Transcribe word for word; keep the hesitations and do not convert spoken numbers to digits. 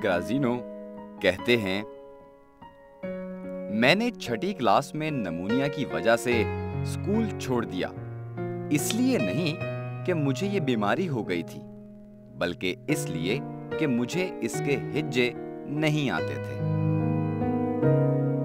ग्राजिनो कहते हैं, मैंने छठी क्लास में नमूनिया की वजह से स्कूल छोड़ दिया। इसलिए नहीं कि मुझे ये बीमारी हो गई थी, बल्कि इसलिए कि मुझे इसके हिज्जे नहीं आते थे।